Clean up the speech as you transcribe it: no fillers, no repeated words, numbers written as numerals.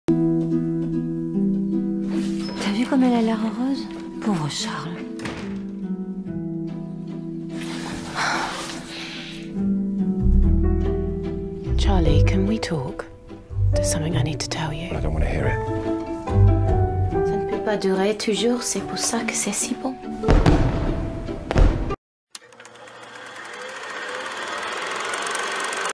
T'as vu comme elle a l'air heureuse? Pauvre Charles. Charlie, can we talk? There's something I need to tell you. I don't want to hear it. Ça ne peut pas durer toujours, c'est pour ça que c'est si bon.